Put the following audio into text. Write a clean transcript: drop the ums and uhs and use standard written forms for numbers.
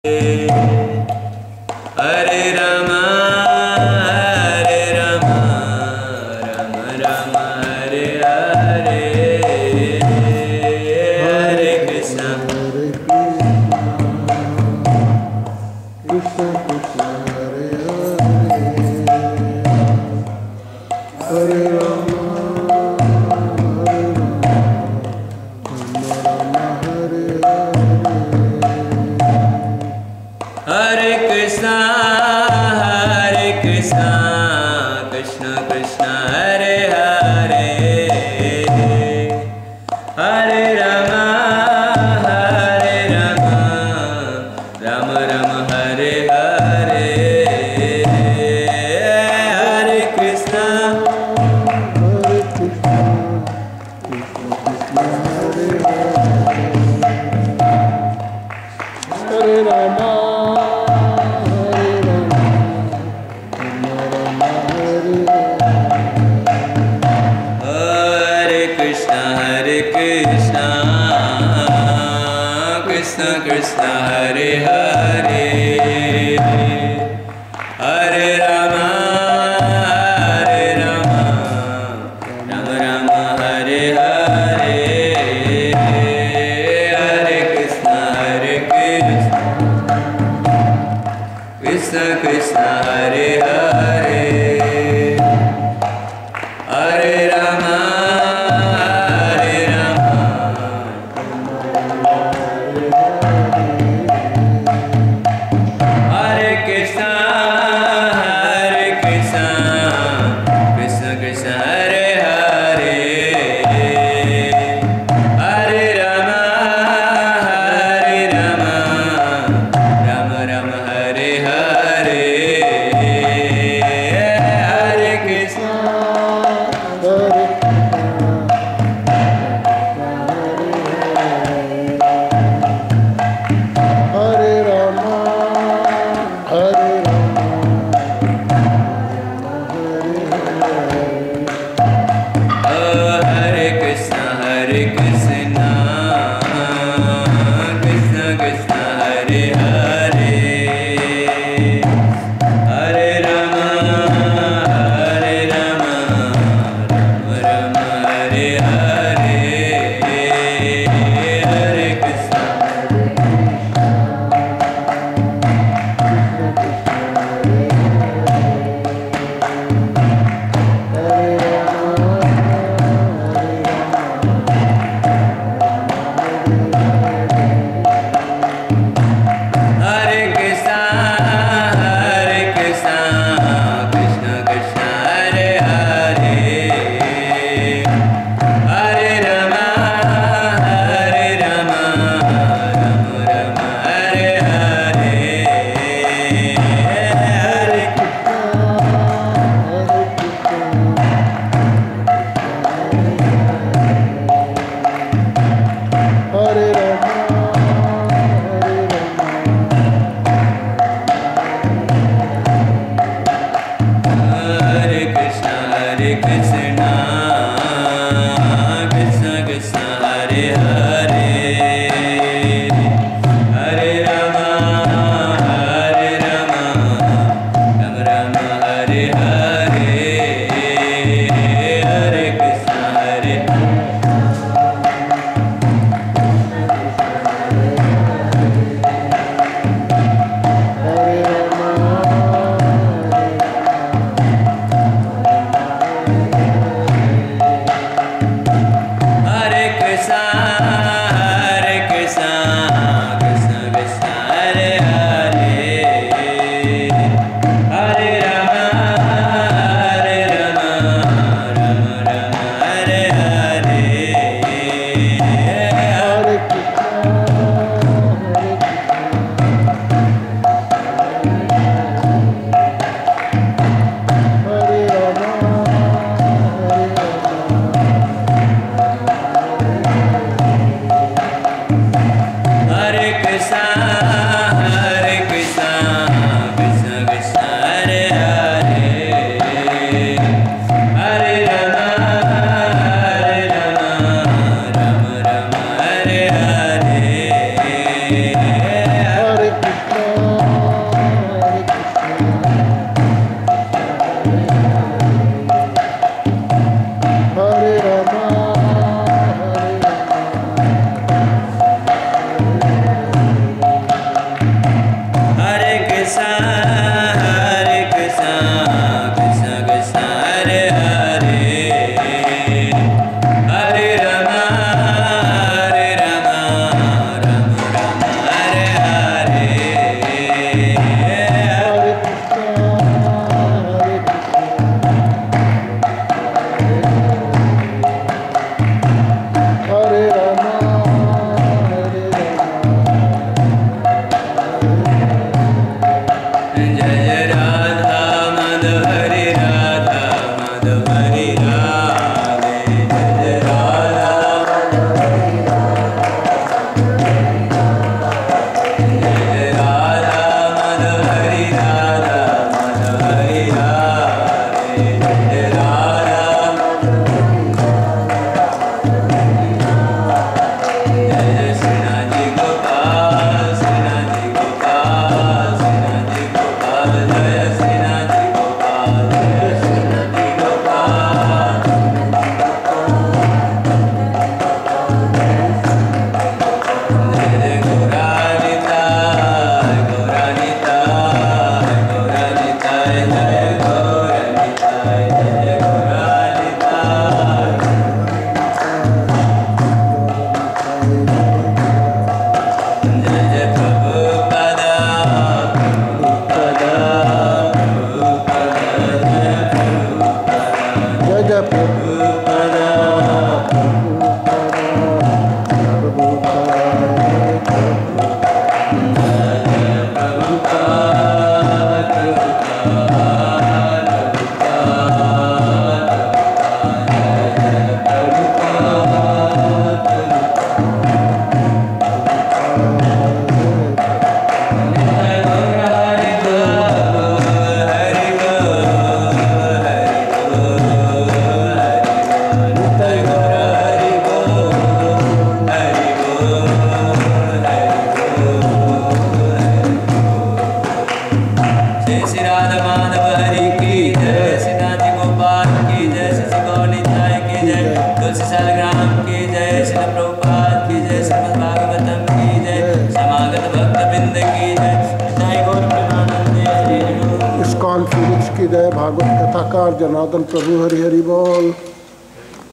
Hare Rama, Hare Rama, Rama Rama, Hare Hare, Hare Krishna, Krishna Krishna, Hare Hare, Hare Rama, Hare Rama, Hare Hare Krishna, Hare Krishna, Krishna Krishna, Hare Hare, Hare Rama, Hare Rama, Rama Rama, Hare Hare, Hare Krishna, Hare Krishna, Krishna Krishna, Hare Hare, Hare Rama. Krishna Krishna, Hare Hare, Hare Rama, Hare Rama, Rama Rama, Hare Hare, Hare Krishna, Krishna Krishna, Hare Hare, Hare Rama, Hare Rama, Hare Krishna, Krishna Krishna, Hare Hare, Hare Rama, Rama Rama, Hare Hare, की जय, श्रील प्रभुपाद की जय, श्रीमद् भागवतम की जय, समागत भक्तवृंद की जय, जय गौर प्रेमानंदे हरि बोल। इस्कॉन फीनिक्स की जय, भागवत कथाकार जनार्दन प्रभु हरि हरि बोल।